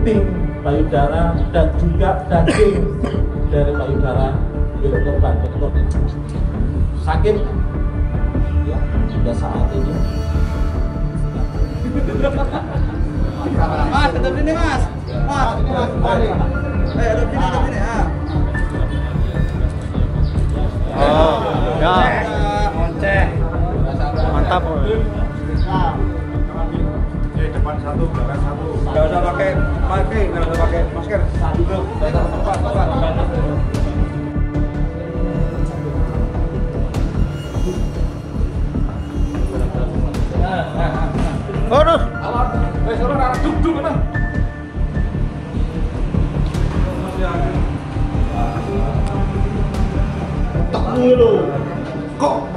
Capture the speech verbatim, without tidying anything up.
puting payudara dan juga daging dari payudara milik korban. Betul. Sakit ya, sudah saat ini. Mas, tetap ini mas. Mas, ini mas. Eh, tetap ini, tetap ini ya. Oh, ya. Onceh. Mantap. Eh, depan satu, belakang satu. Enggak usah pakai pakai, enggak usah pakai masker. Duduk. Tempat, tempat. Aduh. Eh, suruh arah duduk mana? Tak dulu. Kok